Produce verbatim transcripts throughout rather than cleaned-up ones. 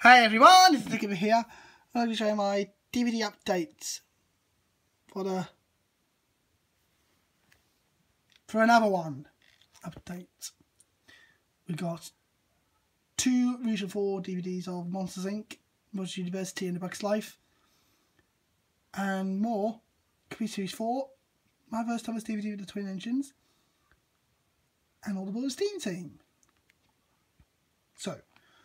Hi everyone, it's Nick over here. I'm going to show you my D V D updates for the for another one update. We got two Region four D V Ds of Monsters Incorporated, Monsters University and The Bugs Life, and more. Computer Series four, my first Thomas D V D with the Twin Engines, and All the Balls Steam Team. So,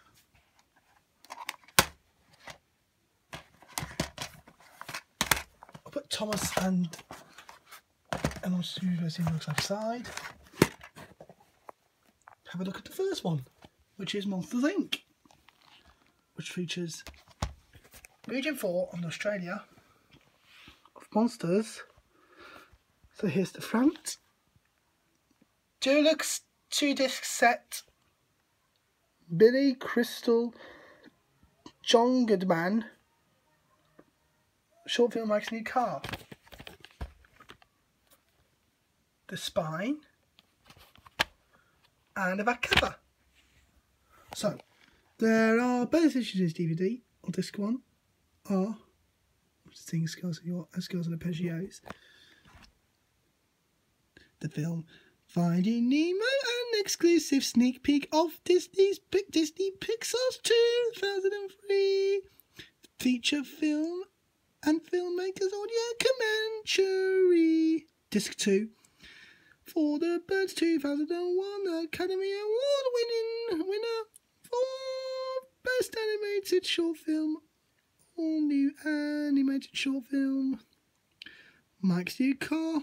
I'll put Thomas and and Monsters University looks outside. Have a look at the first one, which is Monsters Incorporated, which features Region four on Australia of monsters. So here's the front. Deluxe two disc set. Billy Crystal, John Goodman. Short film Mike's New Car. The spine. And a back cover. So, there are bonus issues of this D V D, or disc one, are Seeing Scars of Your Scars and Arpeggios. The film Finding Nemo, an exclusive sneak peek of Disney's Disney Pixar's two thousand three feature film and filmmakers audio commentary. Disc two. For the Birds two thousand one Academy Award winning winner for Best Animated Short Film, all new animated short film, Mike's New Car,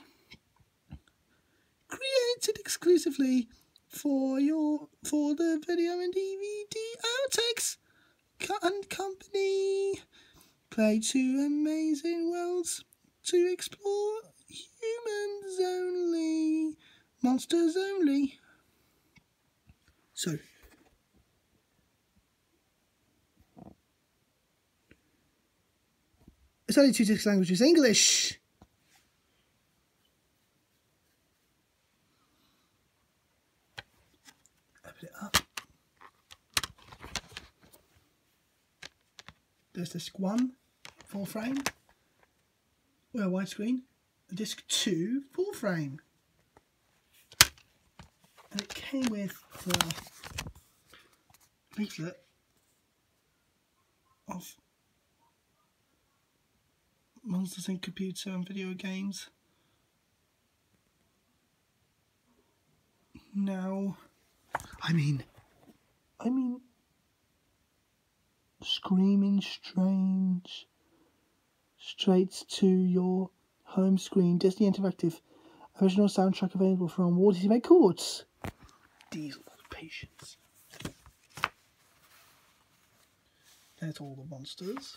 created exclusively for your for the video and D V D outtakes and company. Play two amazing worlds to explore. Humans only, monsters only. So, it's only two disc languages. English. Open it up. There's disc one, full frame. Well, widescreen. Disc two, full frame. And it came with the leaflet of Monsters in Computer and Video Games. Now, I mean, I mean, screaming strange, straight to your home screen, Disney Interactive, original soundtrack available from Walt Disney Records. Diesel Patience. There's all the monsters.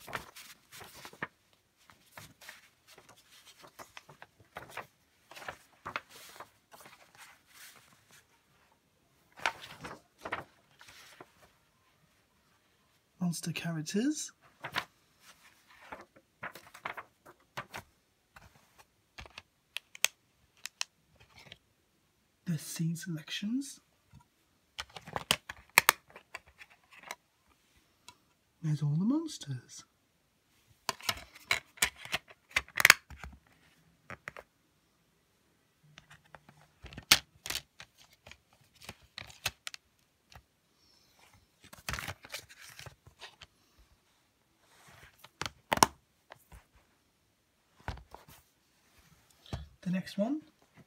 Monster characters. The scene selections. There's all the monsters. The next one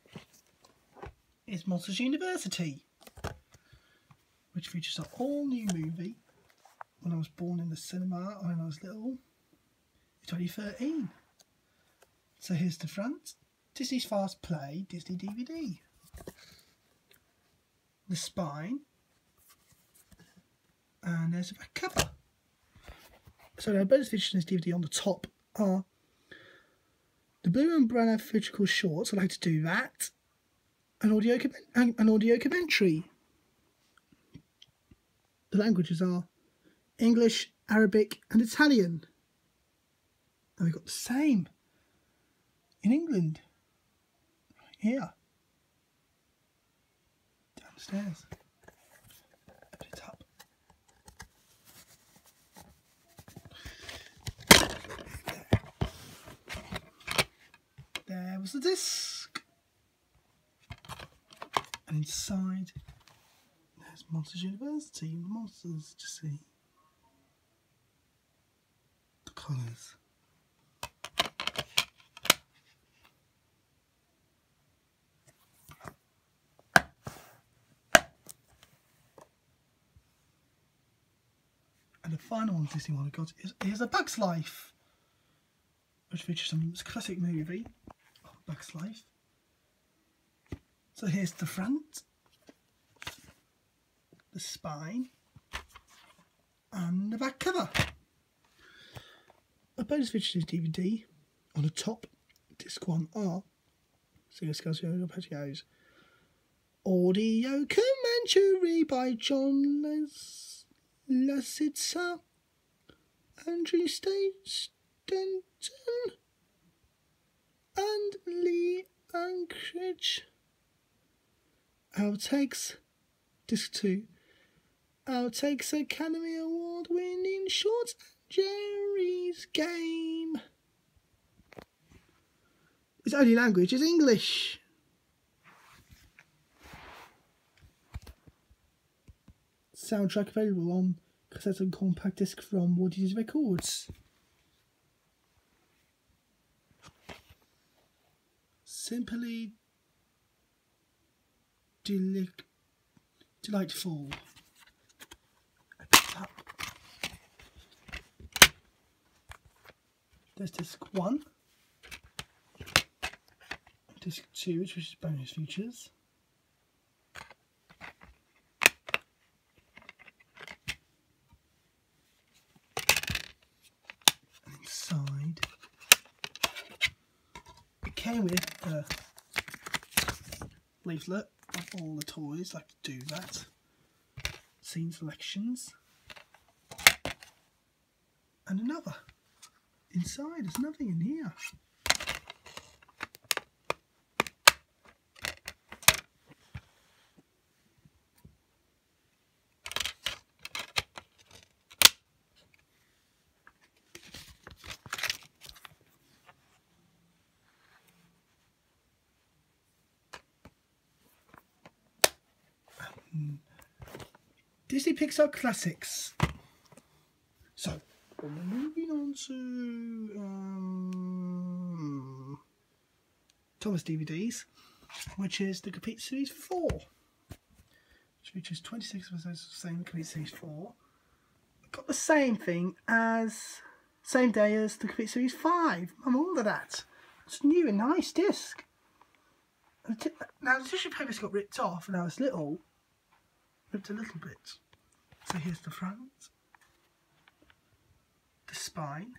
is Monsters University, which features an all-new movie when I was born in the cinema when I was little in twenty thirteen. So here's the front. Disney's Fast Play Disney D V D. The spine. And there's a back cover. So the bonus features in this D V D on the top are the Blue Umbrella Physical Shorts. I like to do that. An audio, an audio commentary. The languages are English, Arabic and Italian. And we've got the same in England. Right here. Downstairs. Open it up. comes the disc. And inside, there's Monsters University. Monsters to see. The colours. And the final one, Disney one I got is, is A Bug's Life, which features some classic movie of A Bug's Life. So here's the front, the spine, and the back cover. A bonus features D V D on the top, disc one R, Singer Skulls Yoga Patios. Audio commentary by John Les. Lasitsa, Andrew Stanton, and Lee Anchorage. Outtakes, disc two. Outtakes Academy Award winning shorts and Jerry's Game. Its only language is English. Soundtrack available on cassette and compact disc from Woody's Records. Simply delic delightful. I picked up. There's disc one, disc two, which is bonus features. Inside, it came with a leaflet of all the toys, like to do that, scene selections, and another. Inside, there's nothing in here. Disney Pixar Classics. So, we're moving on to um, Thomas D V Ds, which is the Complete Series four, which features twenty-six episodes of the same Complete Series four. Got the same thing as, same day as the Complete Series five. I'm all of that. It's new and nice disc. Now, the tissue paper's got ripped off, and now it's little. Ripped a little bit. So here's the front, the spine,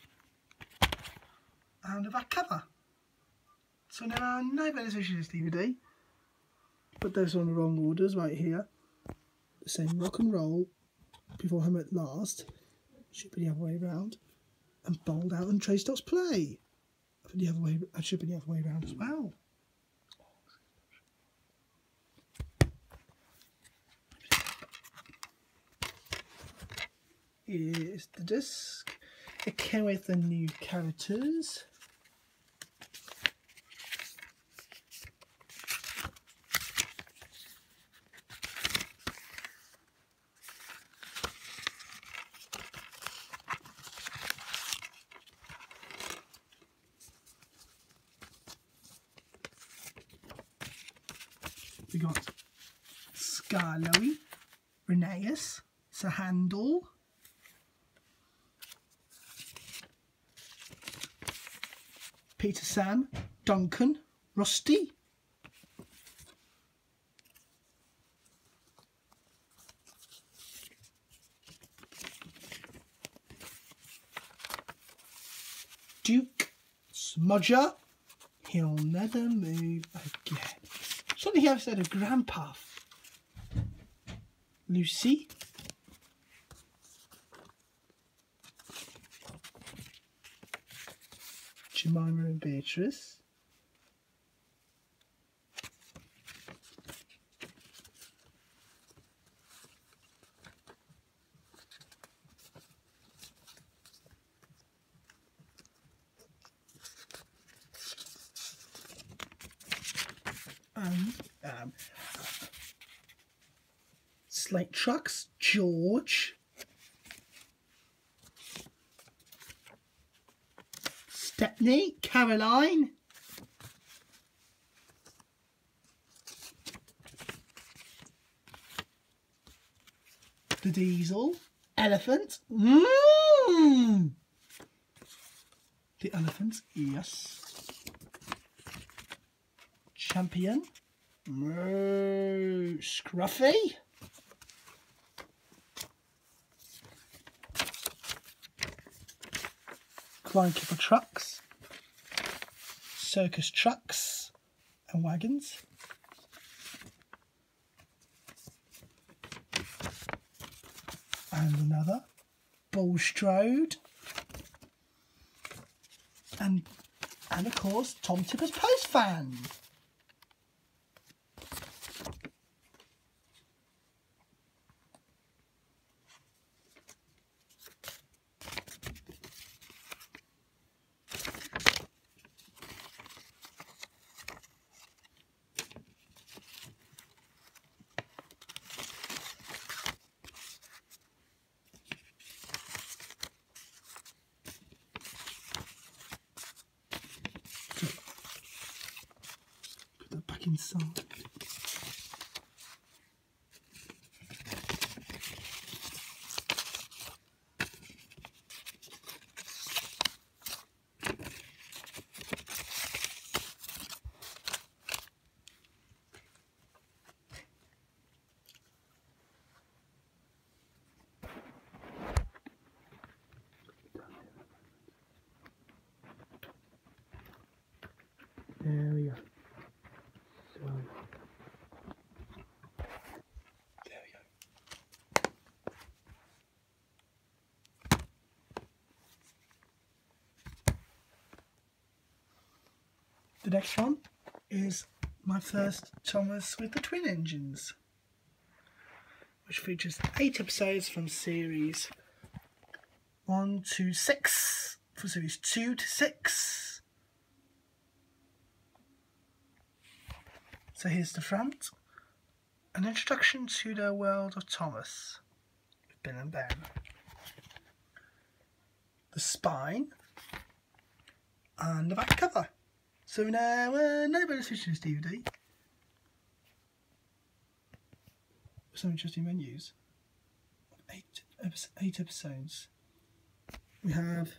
and the back cover. So there are no bonus features D V D, but those are on the wrong orders right here. The same Rock and Roll, Before Home at Last, should be the other way around, and Bold Out and Trace Dots Play, for the other way, that should be the other way around as well. Here's the disc. It came with the new characters. We got Skarloey, Rheneas, Sahandal, Peter Sam, Duncan, Rusty, Duke, Smudger, He'll Never Move Again. Something else said of Grandpa, Lucy, Jemima and Beatrice, Bam. Slate Trucks, George. Stepney, Caroline. The Diesel, Elephant. Mmm. The Elephant, yes. Champion. Moo. Scruffy. Climb Keeper Trucks. Circus Trucks and Wagons. And another. Bulstrode. And, and of course, Tom Tipper's Post Van. Put that back inside. There we go. So, there we go. The next one is my first Thomas with the twin engines, which features eight episodes from series one to six, for series two to six. So here's the front, an introduction to the world of Thomas with Bill and Ben. The spine and the back cover. So now uh, no bonus features D V D. Some interesting menus. Eight, eight episodes. We have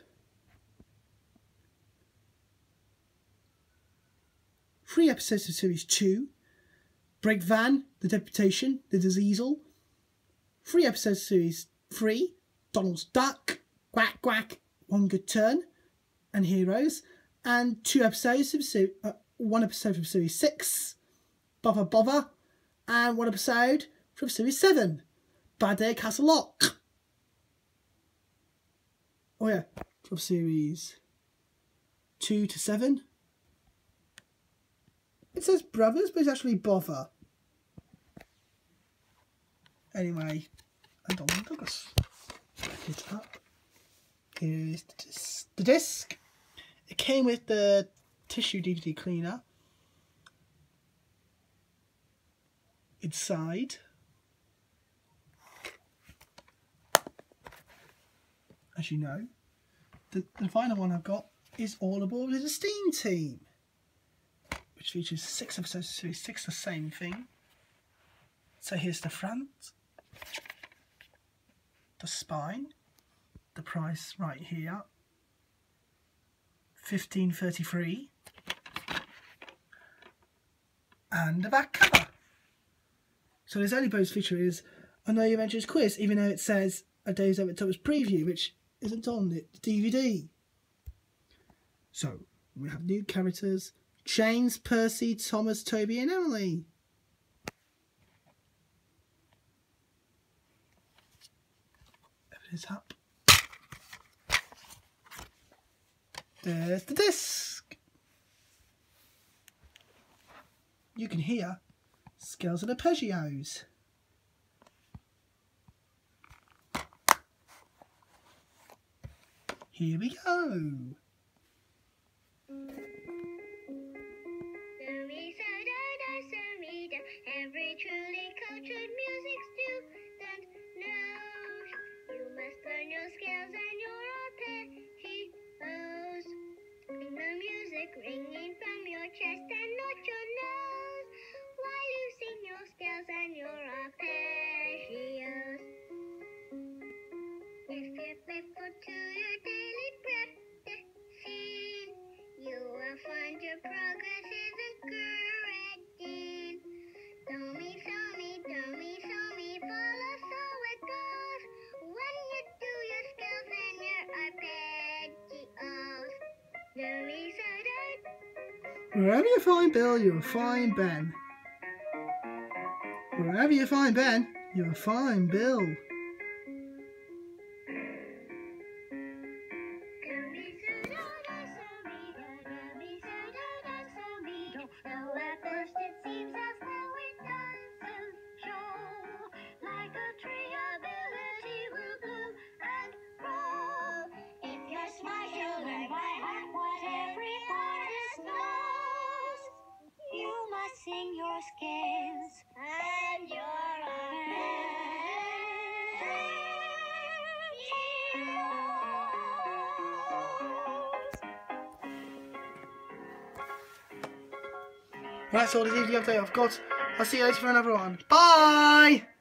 three episodes of series two, Break Van, The Deputation, The Diesel. Three episodes of series three, Donald's Duck, Quack Quack, One Good Turn, and Heroes. And two episodes of series, uh, one episode from series six, Bother Bother, and one episode from series seven, Bad Day at Castle Lock. Oh yeah, from series two to seven. It says Brothers, but it's actually Bother. Anyway, and Donald Douglas. Pick it up. Here is the disc. The disc. It came with the tissue D V D cleaner. Inside. As you know, the, the final one I've got is All Aboard with the Steam Team, which features six episodes of series six, the same thing. So here's the front, the spine, the price right here, fifteen thirty-three, and the back cover. So this early bonus feature is I Know Your Adventures quiz, even though it says A Days Over Thomas preview, which isn't on the D V D. So we have new characters. James, Percy, Thomas, Toby and Emily. Open it up. There's the disc. You can hear Scales and Arpeggios. Here we go. Wherever you find Bill, you'll find Ben. Wherever you find Ben, you'll find Bill. Sing your scales and your That's all the D V D update I've got. I'll see you later for another one. Bye!